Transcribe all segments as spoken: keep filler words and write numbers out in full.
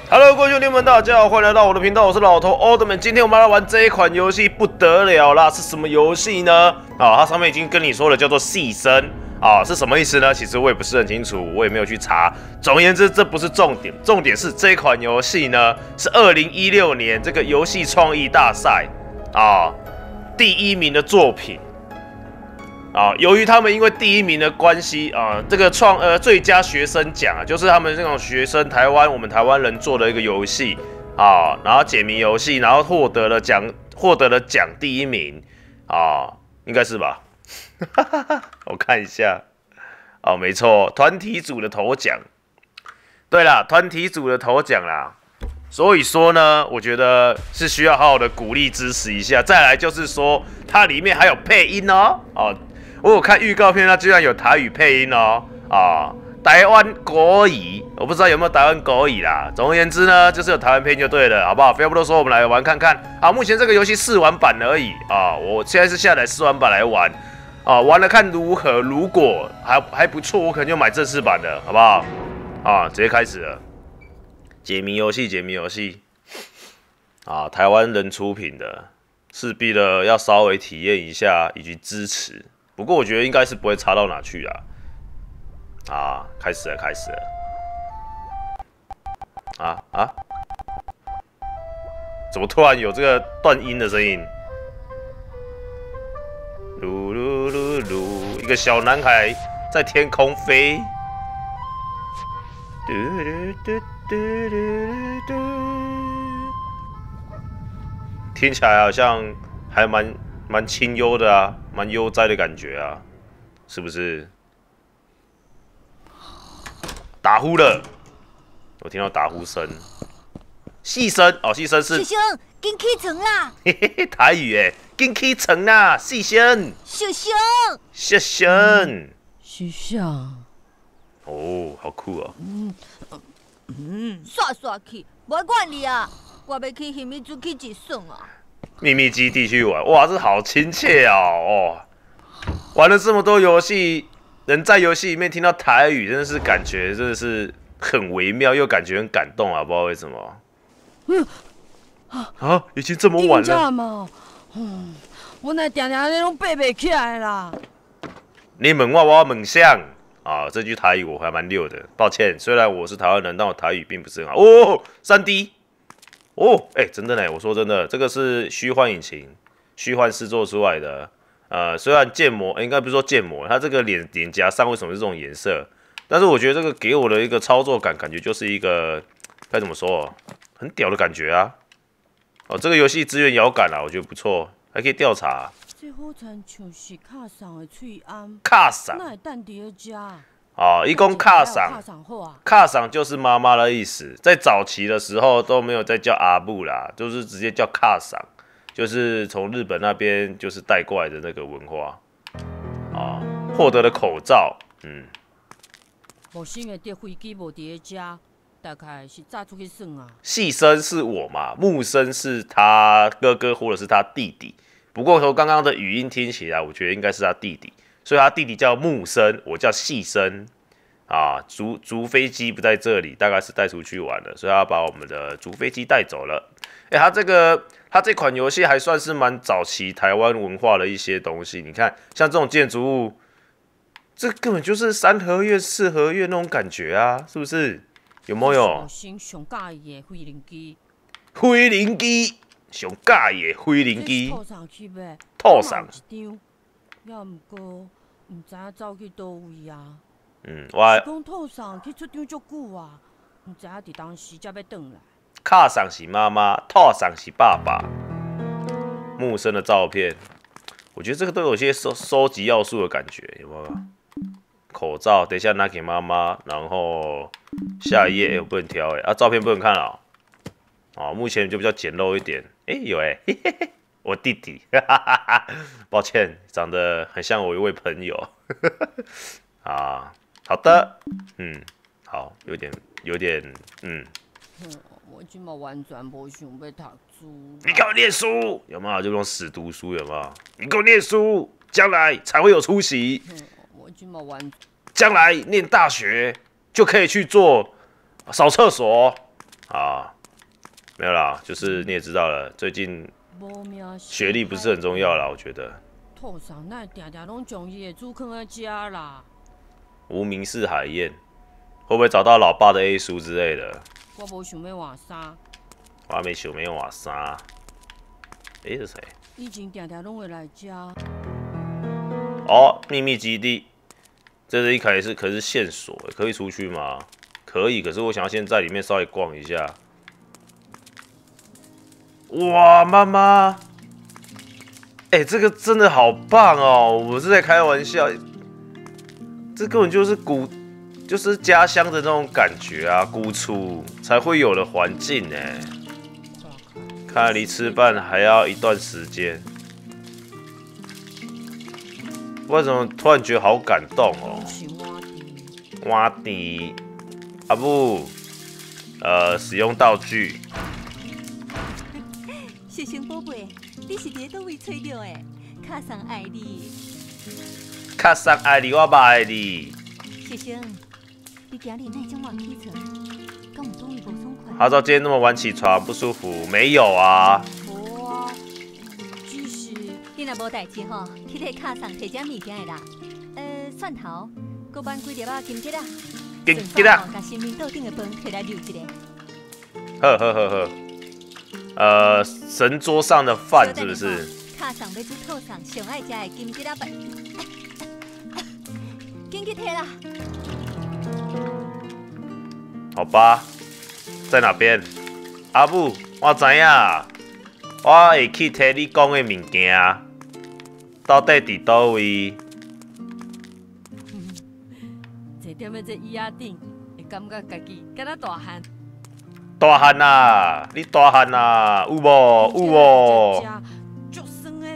Hello， 各位兄弟们，大家好，欢迎来到我的频道，我是老头 Oldman。今天我们来玩这一款游戏，不得了啦！是什么游戏呢？啊，它上面已经跟你说了，叫做细声啊，是什么意思呢？其实我也不是很清楚，我也没有去查。总而言之，这不是重点，重点是这一款游戏呢，是二零一六年这个游戏创意大赛啊第一名的作品。 啊，由于他们因为第一名的关系啊，这个创呃最佳学生奖啊，就是他们这种学生台湾我们台湾人做的一个游戏啊，然后解谜游戏，然后获得了奖，获得了奖第一名啊，应该是吧？我看一下，哦，没错，团体组的头奖。对啦，团体组的头奖啦。所以说呢，我觉得是需要好好的鼓励支持一下。再来就是说，它里面还有配音哦，哦。 我有看预告片，它居然有台语配音哦，啊，台湾国语，我不知道有没有台湾国语啦。总而言之呢，就是有台湾配音就对了，好不好？废话不多说，我们来玩看看。啊，目前这个游戏试玩版而已啊，我现在是下载试玩版来玩，啊，玩了看如何。如果还还不错，我可能就买正式版的，好不好？啊，直接开始了，解谜游戏，解谜游戏，啊，台湾人出品的，势必的要稍微体验一下以及支持。 不过我觉得应该是不会差到哪去啊！啊，开始了，开始了！啊啊！怎么突然有这个断音的声音？噜噜噜噜，一个小男孩在天空飞。嘟嘟嘟嘟嘟嘟，听起来好像还蛮。 蛮清幽的啊，蛮悠哉的感觉啊，是不是？打呼了，我听到打呼声，细声哦，细声是。 小熊，紧起床啦！ 嘿嘿嘿，台语诶，紧起床啦，细声。 小熊， 小熊， 小熊， 哦，好酷哦。 嗯嗯， 刷刷去，无管你啊，我要去秘密组去一耍啊。 秘密基地去玩，哇，这好亲切哦！哦，玩了这么多游戏，能在游戏里面听到台语，真的是感觉真的是很微妙，又感觉很感动啊！不知道为什么。嗯，啊，已经这么晚了。 嘛，嗯，我那定定那种爬不起来啦。 你问我，我问谁啊？这句台语我还蛮溜的，抱歉，虽然我是台湾人，但我台语并不是很好。哦，三 D。 哦，哎、欸，真的呢，我说真的，这个是虚幻引擎，虚幻制作出来的。呃，虽然建模、欸、应该不是说建模，它这个脸脸颊上为什么是这种颜色？但是我觉得这个给我的一个操作感，感觉就是一个该怎么说，很屌的感觉啊。哦，这个游戏支援摇杆啊，我觉得不错，还可以调查。 这好像像是卡上的喙暗。 卡上。 那会等伫咧食。 哦，一共卡赏，卡赏就是妈妈的意思。在早期的时候都没有再叫阿布啦，就是直接叫卡赏，就是从日本那边就是带过来的那个文化。啊，获得了口罩，嗯。 木生的伫飞机无伫咧食，大概是炸出去耍啊。细声是我嘛，木生是他哥哥或者是他弟弟。不过从刚刚的语音听起来，我觉得应该是他弟弟。 所以他弟弟叫木生，我叫细生啊。竹竹飞机不在这里，大概是带出去玩了，所以他把我们的竹飞机带走了。哎、欸，他这个他这款游戏还算是蛮早期台湾文化的一些东西。你看，像这种建筑物，这根本就是三合院、四合院那种感觉啊，是不是？有没有？ 上上介意的飞灵机， 飞灵机，上介意的飞灵机， 套上去呗， 套上一张。 要毋过，毋知影走去倒位啊？ 嗯，我是讲套上去出张足久啊，毋知影伫当时才要转来。 卡上是妈妈，套上是爸爸。木生的照片，我觉得这个都有些收收集要素的感觉，有没有？口罩，等一下拿给妈妈，然后下一页、欸、我不能挑哎、欸，啊，照片不能看了、喔。哦，目前就比较简陋一点。哎、欸，有哎、欸，嘿嘿嘿。 我弟弟，哈哈哈，抱歉，长得很像我一位朋友。啊，好的，嗯，好，有点，有点，嗯。 我今嘛完全无想要读书。 你给我念书，有没有？就那种死读书，有没有？你给我念书，将来才会有出息。 我今嘛完， 将来念大学就可以去做扫厕所。 啊，没有啦，就是你也知道了，最近学历不是很重要啦，我觉得。 土上那定定拢将伊的煮囥来食啦。 无名氏海燕，会不会找到老爸的 A 书之类的？ 我无想要换衫。 我还没想没有换衫。诶，是谁？ 以前定定拢会来食。 哦，秘密基地，这是一开始可是线索，可以出去吗？可以，可是我想要先在里面稍微逛一下。哇，妈妈！哎、欸，这个真的好棒哦！我是在开玩笑，这根本就是古，就是家乡的那种感觉啊，古厝才会有的环境呢。看来离吃饭还要一段时间。为什么突然觉得好感动哦？挖地，阿布，呃，使用道具。 小熊宝贝，你是伫倒位找到的？卡桑爱你。 卡桑爱你，我嘛爱你。 小熊，你今日哪种晚起床？敢有当伊无爽快？ 阿昭今天那么晚起床不舒服？没有啊。 无啊，只是你若无代志吼，去替卡桑摕点物件的啦。呃，蒜头，搁挽几粒啊金桔啊。 金桔啊！ 把新民岛顶的饭摕来留一个。 呵呵呵呵。呃，神桌上的饭是不是？ 卡上要煮套上上爱食的金桔仔饭，紧去摕啦！ 好吧，在哪边？阿母，我知影，我会去摕你讲的物件，到底伫倒位？ 坐踮在这椅仔顶，会感觉家己敢若大汉。 大汉啊！你大汉啊！有无？有无？ 足酸的，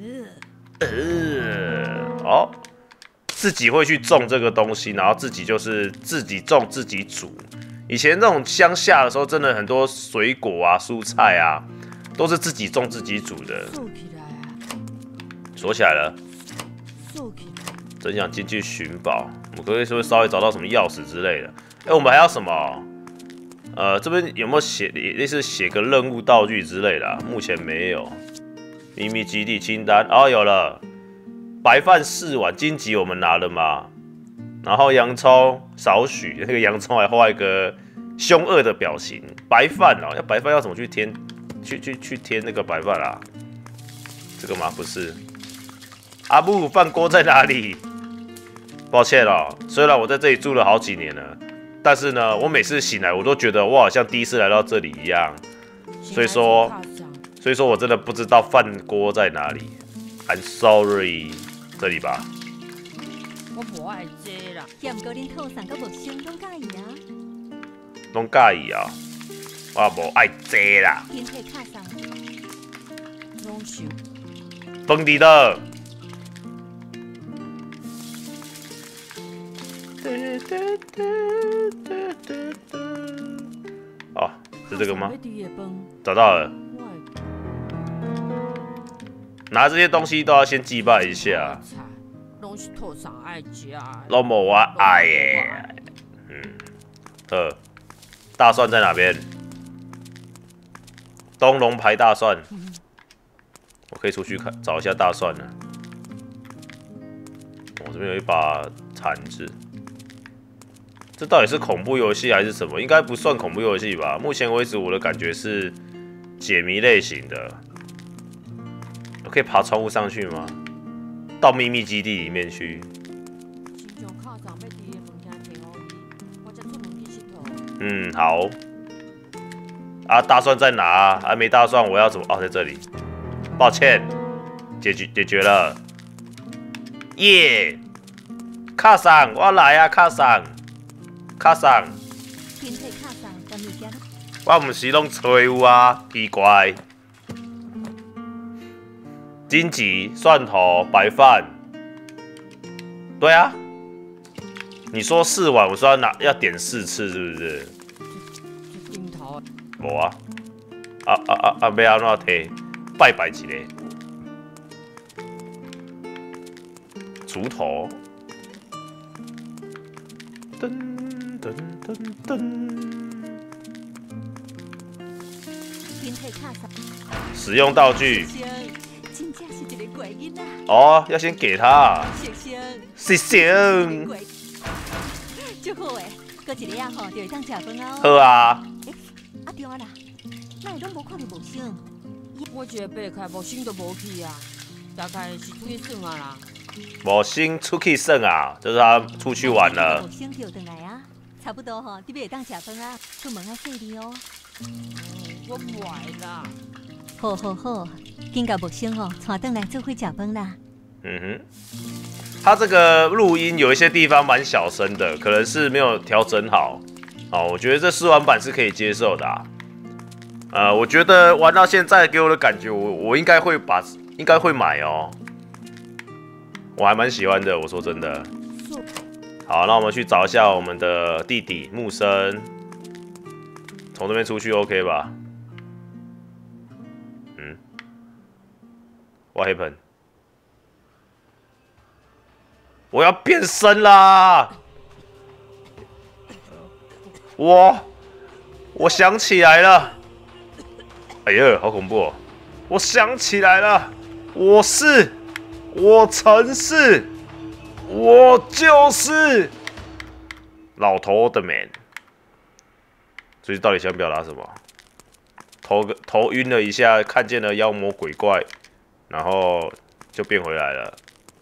呃，哦，自己会去种这个东西，然后自己就是自己种自己煮。以前那种乡下的时候，真的很多水果啊、蔬菜啊，都是自己种自己煮的。 锁起来啊！ 锁起来了。 锁起来。 真想进去寻宝，我们可不可以说稍微找到什么钥匙之类的？哎、欸，我们还要什么？呃，这边有没有写类似写个任务道具之类的、啊？目前没有。秘密基地清单，哦，有了。白饭四碗，荆棘我们拿了嘛？然后洋葱少许，那个洋葱还画一个凶恶的表情。白饭哦，要白饭要怎么去添？去去去添那个白饭啊？这个吗？不是。阿木，饭锅在哪里？抱歉哦，虽然我在这里住了好几年了。但是呢，我每次醒来，我都觉得我好像第一次来到这里一样，所以说，所以说我真的不知道饭锅在哪里。I'm sorry， 这里吧。 我无爱这啦。 也毋过恁套上阁无相当介意啊。 拢介意啊？我无爱这啦。 天体卡上。 拢想。 蹦迪的。哦，是这个吗？找到了。拿这些东西都要先祭拜一下。 拢是土上爱食。 拢无我爱耶。嗯，呃，大蒜在哪边？东龙牌大蒜。我可以出去看找一下大蒜了。我这边有一把铲子。这到底是恐怖游戏还是什么？应该不算恐怖游戏吧？目前为止，我的感觉是解谜类型的。我可以爬窗户上去吗？到秘密基地里面去。嗯，好。啊，大蒜在哪啊？还没大蒜，我要怎么？哦，在这里。抱歉，解决解决了。耶！卡上，我来啊，卡上。卡上，我唔是拢找有啊，奇怪。荆棘、蒜头、白饭，对啊。你说四碗，我说要拿要点四次，是不是？无啊，啊啊啊啊！要安怎摕？拜拜一下。锄头。噔。噔噔噔， 金体卡上。 使用道具。 先生，真正是一个怪囡仔。 哦，要先给他。 先生， 谢谢。 怪，足好诶，搁一个啊吼，就会当食饭啊。 好啊。 阿中啊啦，哪会拢无看到无声？ 我一个爬开木星都无去啊，大概是出去耍啊啦。 无星出去耍啊，就是他出去玩了。 无声就回来啊，差不多吼，你要会当食饭啊，出门爱细腻哦。 嗯，我唔爱啦。 好好好，紧甲木星哦，带转来做伙食饭啦。 嗯哼，他这个录音有一些地方蛮小声的，可能是没有调整好。哦，我觉得这试玩版是可以接受的啊。呃，我觉得玩到现在给我的感觉，我我应该会把，应该会买哦。我还蛮喜欢的，我说真的。好，那我们去找一下我们的弟弟木生，从这边出去 OK 吧？嗯 ，What happened？ 我要变身啦！我，我想起来了。哎呀，好恐怖哦！我想起来了，我是，我曾是，我就是老头的 man。所以到底想表达什么？头头晕了一下，看见了妖魔鬼怪，然后就变回来了。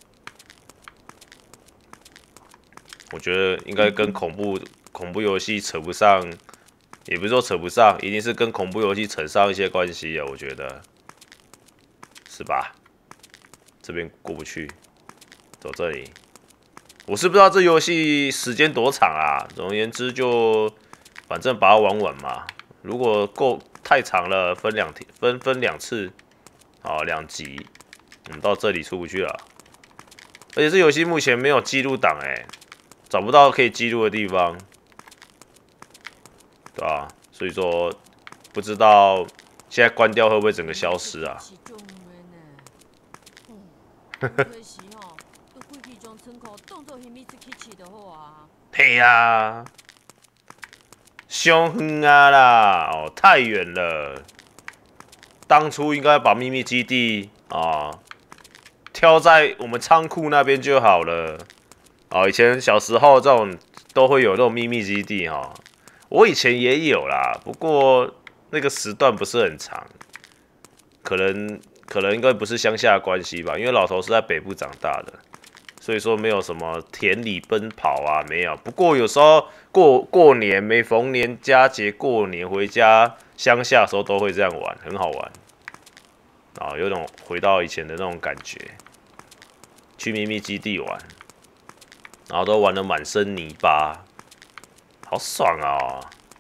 我觉得应该跟恐怖恐怖游戏扯不上。也不是说扯不上，一定是跟恐怖游戏扯上一些关系的，我觉得，是吧？这边过不去，走这里。我是不知道这游戏时间多长啊。总而言之就，反正把它玩完嘛。如果够太长了，分两天，分分两次，好两集，我们到这里出不去了。而且这游戏目前没有记录档，哎，找不到可以记录的地方。对吧、啊？所以说不知道现在关掉会不会整个消失啊？嘿呀，凶远啊啦！哦，太远了。当初应该把秘密基地啊挑在我们仓库那边就好了。哦，以前小时候这种都会有这种秘密基地哈。我以前也有啦，不过那个时段不是很长，可能可能应该不是乡下的关系吧，因为老头是在北部长大的，所以说没有什么田里奔跑啊，没有。不过有时候过过年，每逢年佳节过年回家乡下的时候都会这样玩，很好玩啊，有种回到以前的那种感觉。去秘密基地玩，然后都玩得满身泥巴。好爽啊、哦！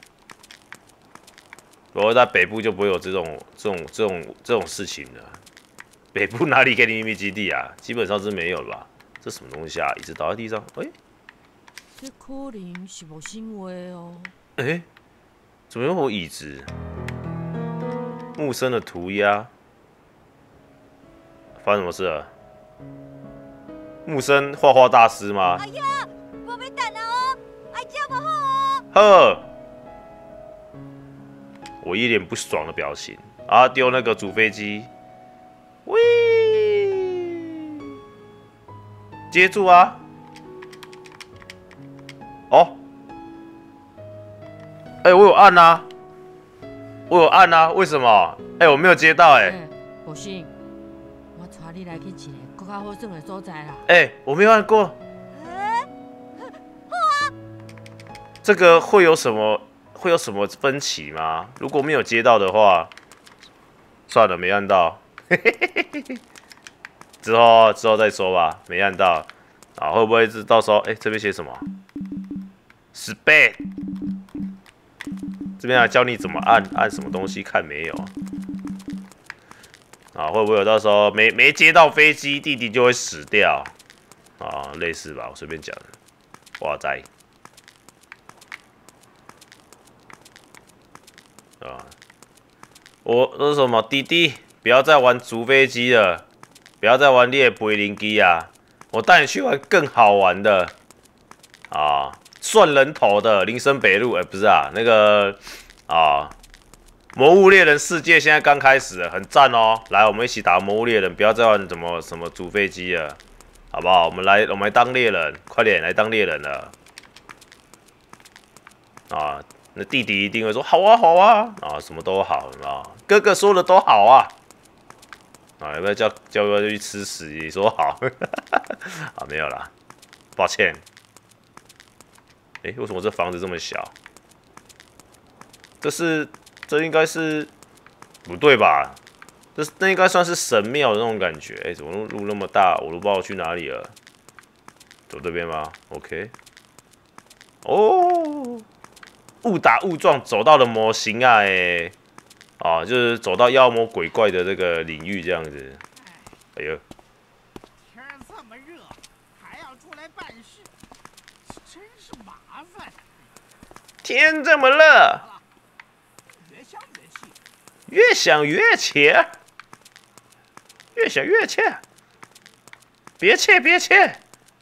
不过在北部就不会有这种、这种、这种、这种事情了。北部哪里给你秘密基地啊？基本上是没有了吧？这什么东西啊？椅子倒在地上，哎、欸， 这可能是无生话哦。 哎、欸，怎么有椅子？木生的涂鸦，发生什么事了？木生画画大师吗？ 哎呀，我要等啊哦，哎呀，不好哦。 呵，我一脸不爽的表情啊！丢那个主飞机，喂，接住啊！哦，哎、欸，我有按啊，我有按啊，为什么？哎、欸，我没有接到哎、欸。 无信，我带你来去一个更加好耍的所在啦。 哎、欸，我没有按过。这个会有什么会有什么分歧吗？如果没有接到的话，算了，没按到，之后之后再说吧，没按到啊，会不会是到时候哎、欸、这边写什么 ？Speed， 这边来教你怎么按按什么东西，看没有？啊，会不会有到时候没没接到飞机，弟弟就会死掉？啊，类似吧，我随便讲的，哇塞。啊！我说什么？弟弟，不要再玩竹飞机了，不要再玩猎背灵机啊！我带你去玩更好玩的啊！算人头的林森北路，哎、欸，不是啊，那个啊， 魔物猎人世界现在刚开始了，很赞哦！来，我们一起打魔物猎人，不要再玩什么什么煮飞机了，好不好？我们来，我们来当猎人，快点来当猎人了。啊，那弟弟一定会说好啊，好啊，啊，什么都好，啊，哥哥说的都好啊。啊，要不要叫叫哥哥去吃屎？你说好？啊，没有啦，抱歉。哎、欸，为什么这房子这么小？这是。 这应该是不对吧？这那应该算是神庙的那种感觉。哎、欸，怎么路那么大？我都不知道我去哪里了。走这边吗 ？OK。哦，误打误撞走到了模型啊！哎、欸，啊，就是走到妖魔鬼怪的这个领域这样子。哎呦， 天这么热，还要出来办事，真是麻烦。 天这么热。 越想越切，越想越切，别切别切。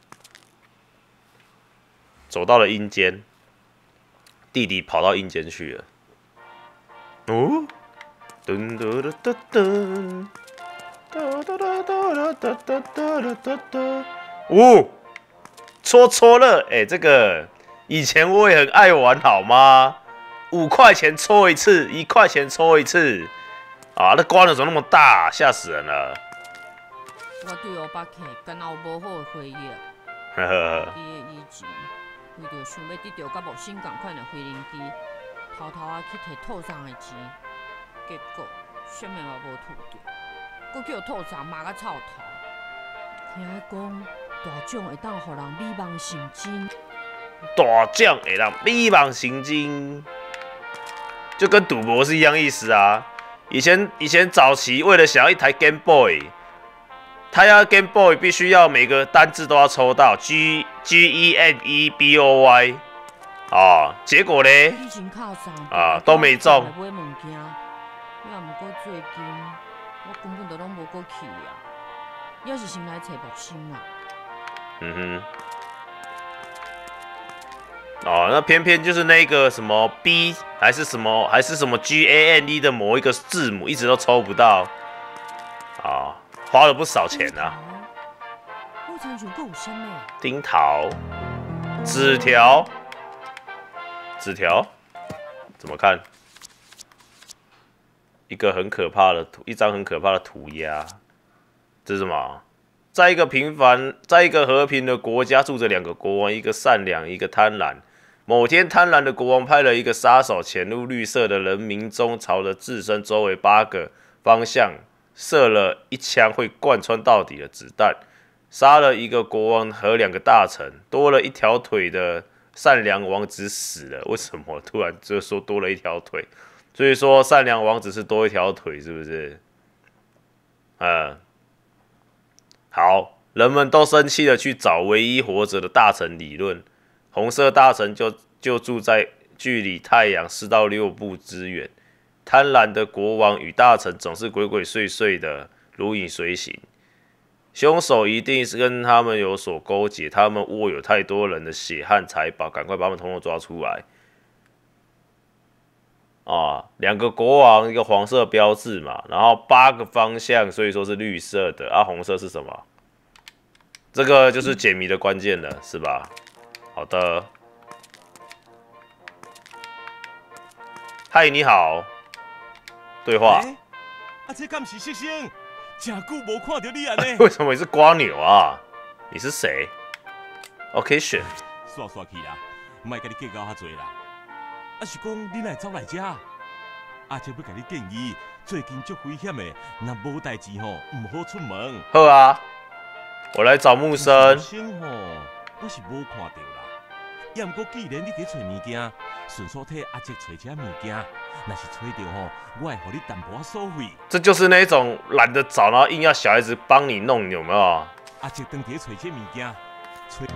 走到了阴间，弟弟跑到阴间去了。哦，噔噔噔噔噔，哒哒哒哒哒哒哒哒哒。哦，戳戳乐，哎、欸，这个以前我也很爱玩，好吗？ 五块钱抽一次，一块钱抽一次，啊，那瓜子怎么那么大，吓死人了！ 我对欧巴克敢有无好的回忆。 呵呵。 伊的以前，为着想要得到甲木星同款的飞行机，偷偷啊去摕套上的钱，结果啥物嘛无摕到，佫叫套上骂甲臭头。听讲大奖会当互人美梦成真。 大奖会让美梦成真。 就跟赌博是一样意思啊！以前以前早期为了想要一台 Game Boy， 他要 Game Boy 必须要每个单字都要抽到 G G E N E B O Y 啊，结果咧啊都没中。 买物件，也毋过最近我根本都拢无过去啊，也是先来找木星啊。 嗯哼。 哦，那偏偏就是那个什么 B 还是什么还是什么 G A N E 的某一个字母，一直都抽不到，啊、哦，花了不少钱啊。 我参想过有啥物？ 樱桃，纸条，纸条，怎么看？一个很可怕的图，一张很可怕的涂鸦，这是什么？ 在一个平凡，在一个和平的国家，住着两个国王，一个善良，一个贪婪。某天，贪婪的国王派了一个杀手潜入绿色的人民中，朝着自身周围八个方向射了一枪会贯穿到底的子弹，杀了一个国王和两个大臣，多了一条腿的善良王子死了。为什么突然就说多了一条腿？所以说善良王子是多一条腿，是不是？嗯。 好，人们都生气的去找唯一活着的大臣理论。红色大臣就就住在距离太阳四到六步之远。贪婪的国王与大臣总是鬼鬼祟祟的，如影随形。凶手一定是跟他们有所勾结，他们握有太多人的血和财宝，赶快把他们统统抓出来。啊，两个国王，一个黄色标志嘛，然后八个方向，所以说是绿色的啊，红色是什么？这个就是解谜的关键了，是吧？好的。嗨，你好。对话。 欸、啊，这敢是色星？真久无看到你安尼。 为什么你是瓜牛啊？你是谁 ？OK 选。 煞煞去啦，莫甲你计较遐济啦。啊，是讲你来走来遮？阿姐要甲你建议，最近足危险的，若无代志吼，唔好出门。 好啊，我来找木生。 先吼，我是无看到啦。也毋过，既然你伫找物件，顺便替阿姐找遮物件，若是找到吼，我会互你淡薄仔所费。 这就是那种懒得找，然后硬要小孩子帮你弄，有没有？ 阿姐当伫找遮物件，找。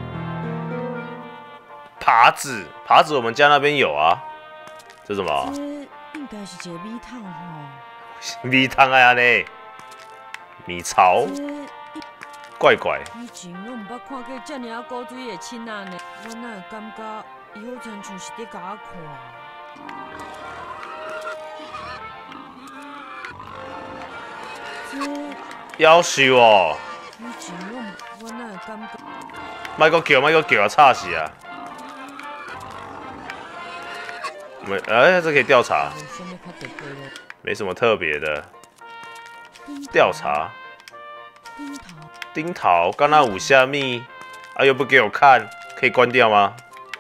耙子，耙子我们家那边有啊。这什么？ 这应该是一个米汤吼。 米汤啊呢？米槽。怪怪。 以前我毋捌看过遮尔啊古锥的亲仔呢，我哪会感觉伊好亲像是伫甲我看？ 夭寿哦！ 以前我我哪会感觉？ 莫个叫，莫个叫啊，吵死啊！没，哎，这可以调查， 有啥物较特别咯？ 没什么特别的。 顶头调查， 顶头， 丁桃，刚刚五虾米，啊又不给我看，可以关掉吗？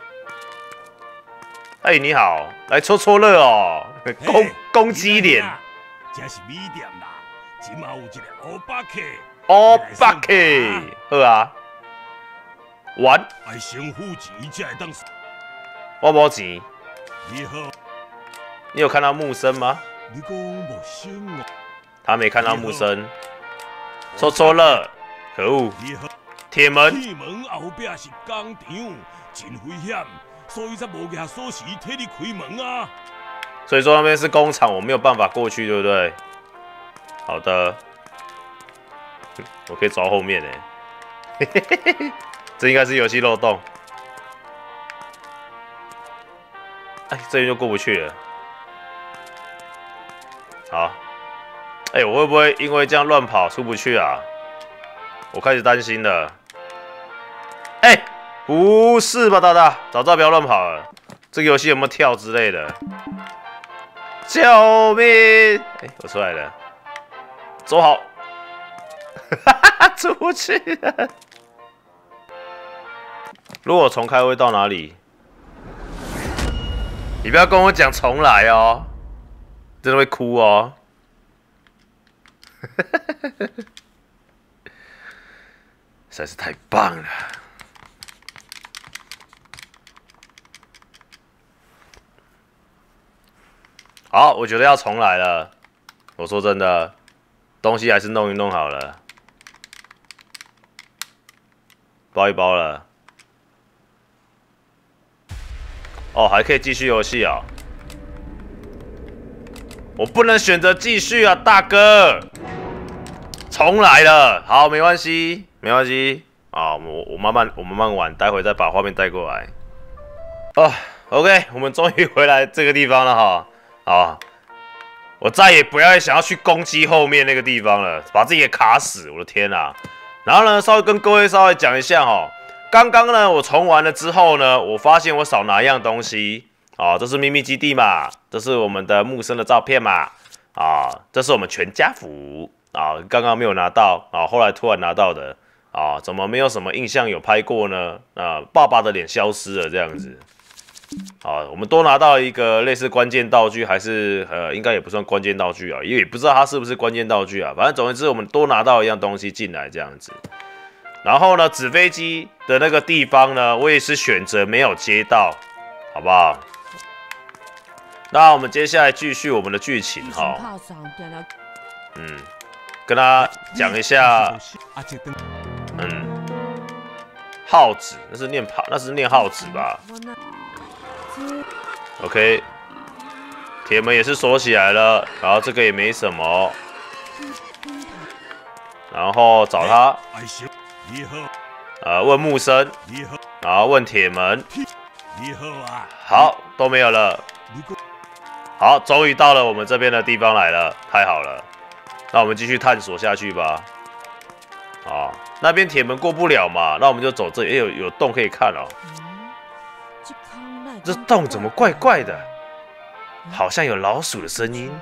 哎，你好，来戳戳乐哦，公公鸡脸， 这是米店啦，今嘛有一个欧巴克， 哦，八 K， 好啊，玩， 爱先付钱才会当。 我无钱， 你好， 你有看到木生吗？ 你讲无生哦。 他没看到木生，戳戳乐，可恶， 你好， 铁门， 铁门后壁是工厂，真危险，所以才无拿锁匙替你开门啊。 所以说那边是工厂，我没有办法过去，对不对？好的，我可以走到后面诶，这应该是游戏漏洞。哎，这边就过不去了。好，哎，我会不会因为这样乱跑出不去啊？我开始担心了。哎，不是吧，大大，早知道不要乱跑了。这个游戏有没有跳之类的？救命！哎，我出来了，走好，哈哈，出不去了。如果重开会到哪里？你不要跟我讲重来哦，真的会哭哦。实在是太棒了。好，我觉得要重来了。我说真的，东西还是弄一弄好了，包一包了。哦，还可以继续游戏啊！我不能选择继续啊，大哥！重来了，好，没关系，没关系啊，我我慢慢我慢慢玩，待会再把画面带过来。哦 ，OK， 我们终于回来这个地方了哈。啊！我再也不要想要去攻击后面那个地方了，把自己给卡死！我的天啊！然后呢，稍微跟各位稍微讲一下哈，刚刚呢我重玩了之后呢，我发现我少拿一样东西啊，这是秘密基地嘛，这是我们的木生的照片嘛，啊，这是我们全家福啊，刚刚没有拿到啊，后来突然拿到的啊，怎么没有什么印象有拍过呢？啊，爸爸的脸消失了这样子。好，我们多拿到一个类似关键道具，还是呃，应该也不算关键道具啊，因为也不知道它是不是关键道具啊。反正总而言之，我们多拿到一样东西进来这样子。然后呢，纸飞机的那个地方呢，我也是选择没有接到，好不好？那我们接下来继续我们的剧情哈。嗯，跟他讲一下，嗯，耗子，那是念跑，那是念耗子吧？ OK， 铁门也是锁起来了，然后这个也没什么，然后找他，呃，问木生，然后问铁门，好，都没有了，好，终于到了我们这边的地方来了，太好了，那我们继续探索下去吧。啊，那边铁门过不了嘛，那我们就走这里，欸、有有洞可以看哦。 这洞怎么怪怪的？好像有老鼠的声音。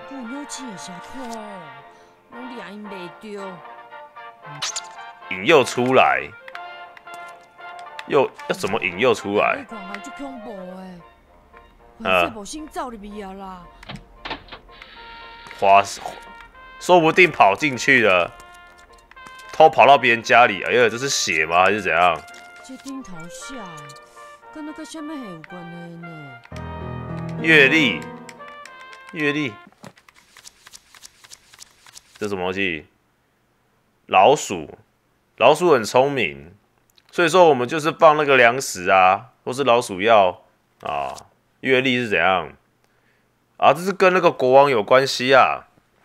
引诱出来，又要怎么引诱出来？呃，花，说不定跑进去了，偷跑到别人家里。哎呀，这是血吗？还是怎样？ 这顶头写的。 跟那个什么有关系呢？ 阅历，阅历，这什么东西？老鼠，老鼠很聪明，所以说我们就是放那个粮食啊，或是老鼠药啊。阅历是怎样？啊，这是跟那个国王有关系啊。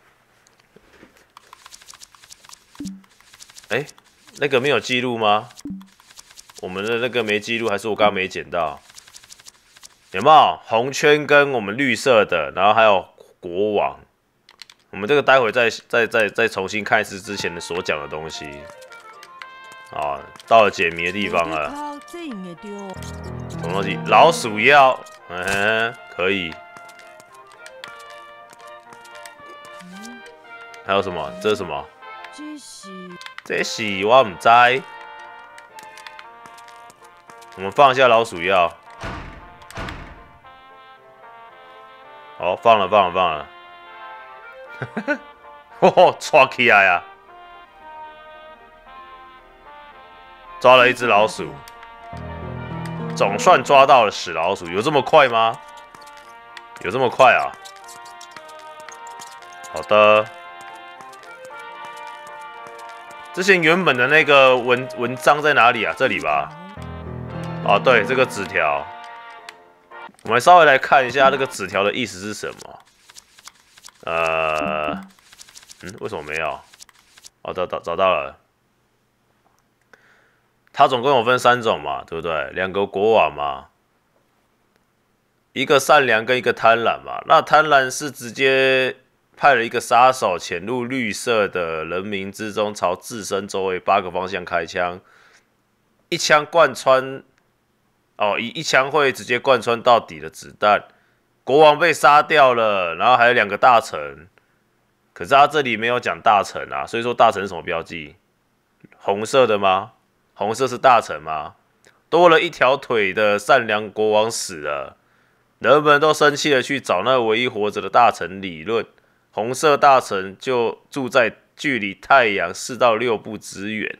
哎、欸，那个没有记录吗？ 我们的那个没记录，还是我刚刚没捡到？有没有红圈跟我们绿色的，然后还有国王？ 我们这个待会再再再再重新看一次之前的所讲的东西。啊，到了解谜的地方了。什么东西？老鼠药，嗯，可以。还有什么？这是什么？ 这是这是我唔知。我们放一下老鼠药。好，放了，放了，放了。哦，抓起来呀！抓了一只老鼠，总算抓到了死老鼠。有这么快吗？有这么快啊？好的。之前原本的那个文文章在哪里啊？这里吧。啊，对，这个纸条，我们稍微来看一下这个纸条的意思是什么。呃，嗯，为什么没有？哦，找找找到了。它总共有分三种嘛，对不对？两个国王嘛，一个善良跟一个贪婪嘛。那贪婪是直接派了一个杀手潜入绿色的人民之中，朝自身周围八个方向开枪，一枪贯穿，哦，一一枪会直接贯穿到底的子弹。国王被杀掉了，然后还有两个大臣，可是他这里没有讲大臣啊，所以说大臣是什么标记？红色的吗？红色是大臣吗？多了一条腿的善良国王死了，人们都生气的去找那唯一活着的大臣理论。红色大臣就住在距离太阳四到六步之远。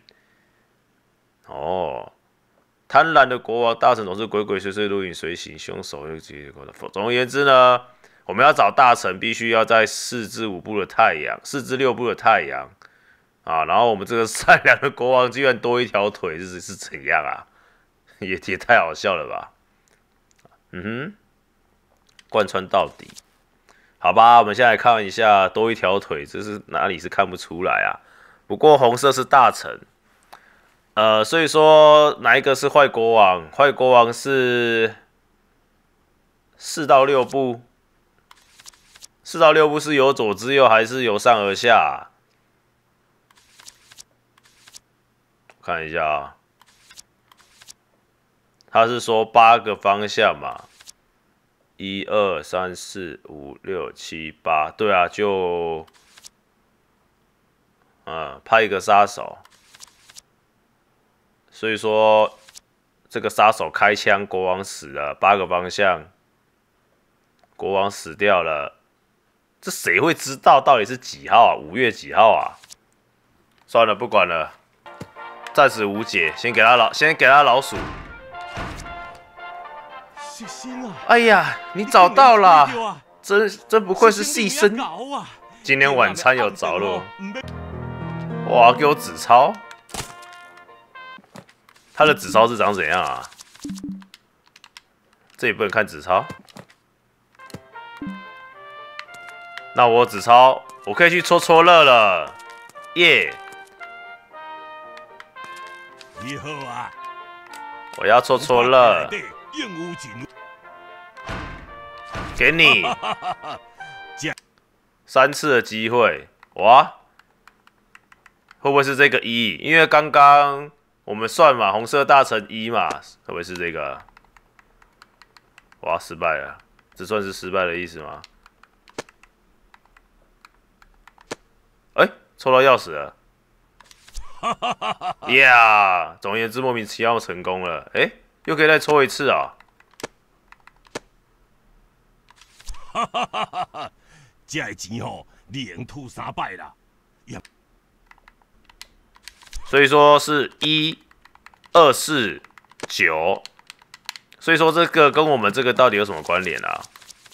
哦，贪婪的国王大臣总是鬼鬼祟祟、如影随形，凶手又结果的。总而言之呢，我们要找大臣，必须要在四至五步的太阳，四至六步的太阳啊。然后我们这个善良的国王居然多一条腿，这是是怎样啊？也也太好笑了吧？嗯哼，贯穿到底。好吧，我们现在来看一下多一条腿，这是哪里是看不出来啊？不过红色是大臣，呃，所以说哪一个是坏国王？坏国王是四到六步，四到六步是由左至右还是由上而下啊？看一下啊，他是说八个方向嘛。一二三四五六七八，对啊，就，嗯，派一个杀手，所以说这个杀手开枪，国王死了，八个方向，国王死掉了，这谁会知道到底是几号啊？五月几号啊？算了，不管了，暂时无解，先给他老，先给他老鼠。 谢谢啊！ 哎呀，你找到了，真真不愧是细生。今天晚餐有着落。哇，给我纸钞！他的纸钞是长怎样啊？这里不能看纸钞。那我纸钞，我可以去戳戳乐了，耶！ 你好啊！ 我要戳戳乐。给你三次的机会，哇！会不会是这个一？因为刚刚我们算嘛，红色大臣一嘛，会不会是这个？哇，失败了，这算是失败的意思吗？哎、欸，抽到钥匙了！呀， yeah, 总而言之，莫名其妙成功了。哎、欸，又可以再抽一次啊！ 哈哈哈哈哈！这个钱吼，连吐三摆啦。 所以说是一、二、四、九，所以说这个跟我们这个到底有什么关联啊？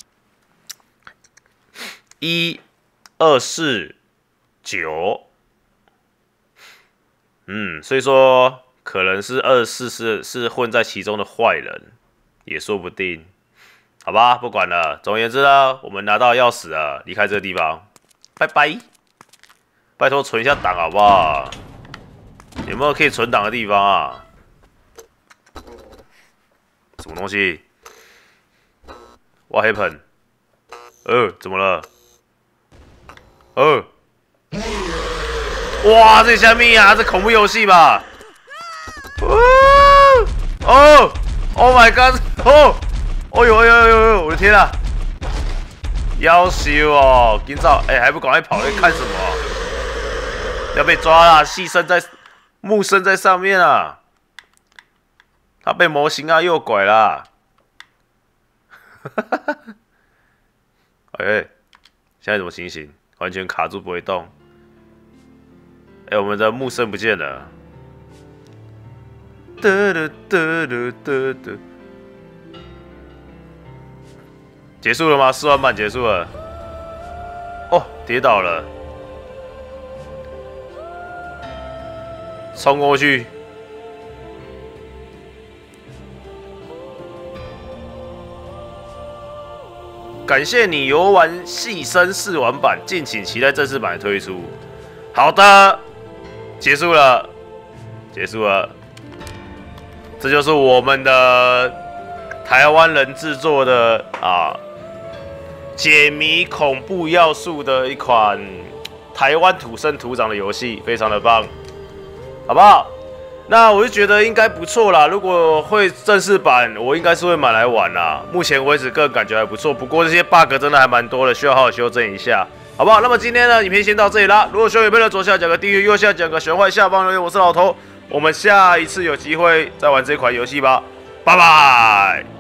一、二、四、九，嗯，所以说可能是二四是是混在其中的坏人，也说不定。好吧，不管了。总而言之呢，我们拿到钥匙了，离开这个地方，拜拜。拜托存一下档好不好？有没有可以存档的地方啊？什么东西 ？What happened？ 呃，怎么了？ 哦，哇，这下面啊，这恐怖游戏吧？哦 ，Oh my god！ 哦，哦呦，哎呦，哎呦，我的天啊！夭寿哦，今早哎、欸、还不赶快跑来看什么？要被抓啦！戏生在，木生在上面啊！他被模型啊诱拐啦！哎、欸，现在什么情形？完全卡住不会动。哎、欸，我们的木生不见了。哒哒哒哒哒哒。结束了吗？试玩版结束了。哦，跌倒了，冲过去。感谢你游玩细生试玩版，敬请期待正式版的推出。好的，结束了，结束了。这就是我们的台湾人制作的啊。解谜恐怖要素的一款台湾土生土长的游戏，非常的棒，好不好？那我就觉得应该不错啦。如果会正式版，我应该是会买来玩啦。目前为止，个人感觉还不错。不过这些 bug 真的还蛮多的，需要好好修正一下，好不好？那么今天呢，影片先到这里啦。如果喜欢影片的左下角个订阅，右下角个玄幻，下方留言。我是老头，我们下一次有机会再玩这款游戏吧，拜拜。